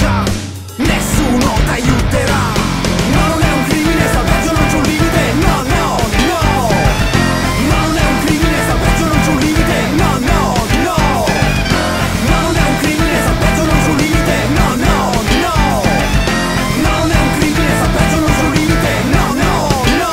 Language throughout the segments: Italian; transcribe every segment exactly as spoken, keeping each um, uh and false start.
minaccia, nessuno t'aiuterà. No, non è un crimine, salvaggio non c'è un limite. No, no, no. No, non è un crimine, salvaggio non c'è un limite. No, no, no. No, non è un crimine, salvaggio non c'è un limite. No, no, no. No, non è un crimine, salvaggio non c'è un limite. No, no, no.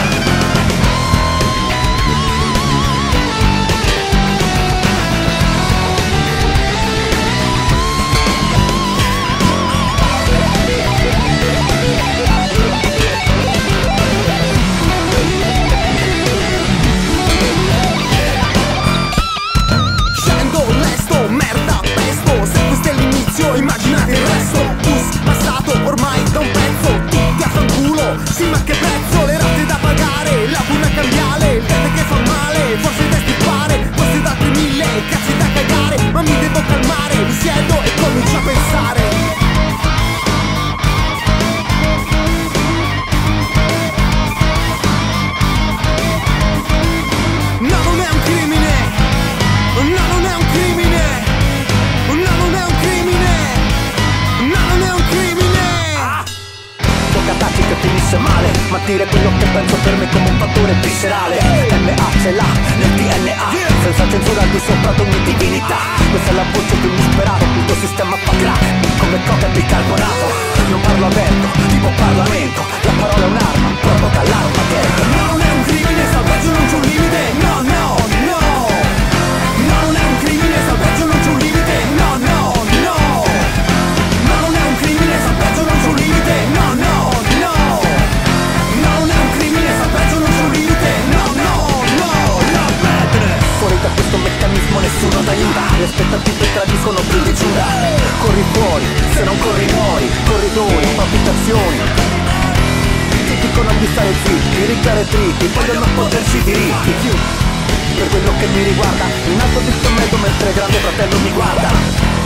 Scendo, lesto, merda, pesto. Se questo è l'inizio, immaginate il resto. Bus passato ormai da un pezzo. Tutti a fanculo, sì ma che prezzo. Le rate da pagare, la puna cambiale. Il tende che fa male, forse da stippare. Questi ed altri mille, cazzi da cagare. Ma mi devo calmare, mi siedo e comincio a pensare. No, non è un crimine. No, non è un crimine. No, non è un crimine. No, non è un crimine. Ah! Tocca darti che finisce male, ma dire quello che penso per me come un fattore viscerale. M A ce l'ha nel D N A, senza censura al di sopra di ogni divinità. Questa è la voce di un disperato, il tuo sistema fa crack come coca e bicarbonato. Non parlo aperto, tipo Parlamento, la parola è un'arma, provoca l'arma dentro. No, non è un crimine, salvaggio non c'è un limite. No, no, no. No, non è un crimine, salvaggio non c'è un limite. No, no, no. No, non è un crimine, salvaggio non c'è un limite. No, no, no. No, non è un crimine, salvaggio non c'è un limite. No, no, no. La madness. Fuori da questo meccanismo nessuno t'aiuta, le aspettative tradiscono più di giura. Corri fuori, se non corri muori, corridoi, palpitazioni. Ti dicono di stare zitti, riccare dritti, vogliono poterci diritti. Per quello che mi riguarda, in alto dritto mezzo mentre grande fratello mi guarda.